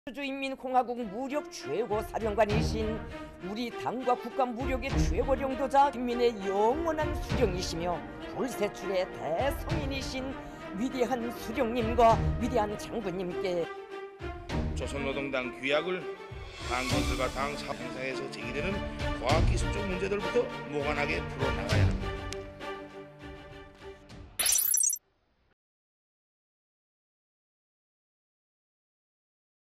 민주주의인민공화국 무력 최고 사령관이신 우리 당과 국가 무력의 최고領導자 국민의 영원한 수령이시며 불세출의 대성인이신 위대한 수령님과 위대한 장군님께 조선노동당 규약을 당 건설과 당 사업행사에서 제기되는 과학기술적 문제들부터 무관하게 풀어나가야 합니다.